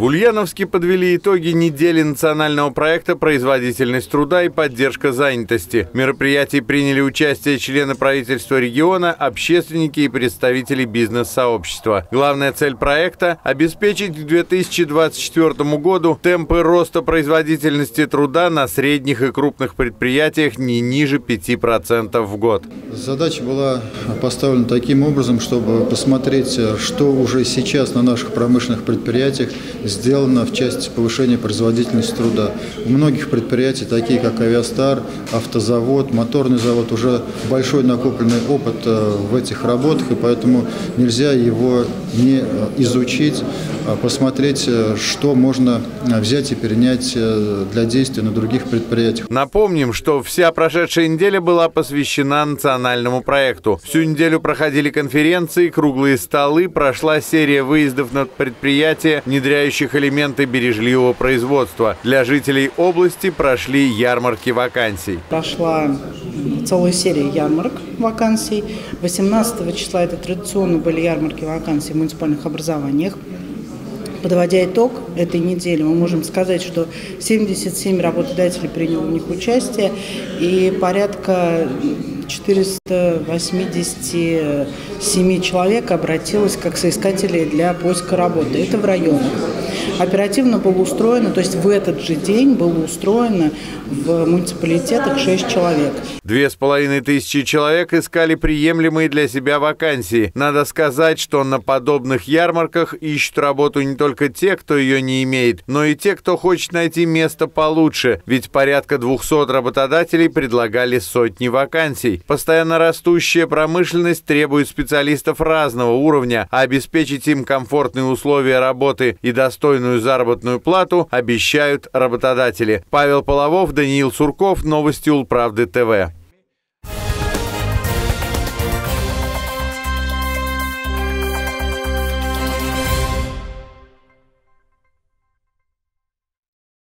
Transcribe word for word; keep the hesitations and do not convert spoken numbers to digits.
В Ульяновске подвели итоги недели национального проекта «Производительность труда и поддержка занятости». В мероприятии приняли участие члены правительства региона, общественники и представители бизнес-сообщества. Главная цель проекта – обеспечить к две тысячи двадцать четвёртому году темпы роста производительности труда на средних и крупных предприятиях не ниже пяти процентов в год. Задача была поставлена таким образом, чтобы посмотреть, что уже сейчас на наших промышленных предприятиях сделано в части повышения производительности труда. У многих предприятий, такие как Авиастар, автозавод, моторный завод, уже большой накопленный опыт в этих работах, и поэтому нельзя его не изучить, а посмотреть, что можно взять и перенять для действия на других предприятиях. Напомним, что вся прошедшая неделя была посвящена национальному проекту. Всю неделю проходили конференции, круглые столы, прошла серия выездов на предприятия, внедряющих элементы бережливого производства. Для жителей области прошли ярмарки вакансий. Прошла целая серия ярмарок вакансий. восемнадцатого числа это традиционно были ярмарки вакансий в муниципальных образованиях. Подводя итог этой недели, мы можем сказать, что семьдесят семь работодателей приняло в них участие и порядка четыреста восемьдесят семь человек обратилось как соискателей для поиска работы. Это в районах. Оперативно было устроено, то есть в этот же день было устроено в муниципалитетах шесть человек. Две с половиной тысячи человек искали приемлемые для себя вакансии. Надо сказать, что на подобных ярмарках ищут работу не только те, кто ее не имеет, но и те, кто хочет найти место получше. Ведь порядка двухсот работодателей предлагали сотни вакансий. Постоянно растущая промышленность требует специалистов разного уровня, а обеспечить им комфортные условия работы и достойную заработную плату обещают работодатели. Павел Половов, Даниил Сурков, новости Улправды ТВ.